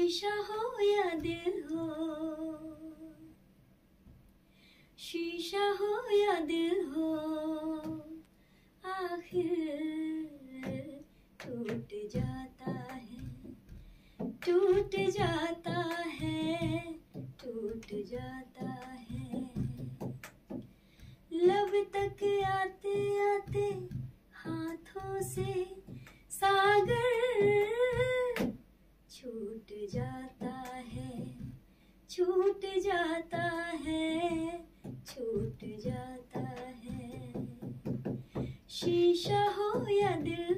शीशा हो या दिल हो, शीशा हो या दिल हो, आखिर टूट जाता है, टूट जाता है, टूट जाता है। लब तक आते आते हाथों से सागर छूट जाता है, छूट जाता है, छूट जाता है। शीशा हो या दिल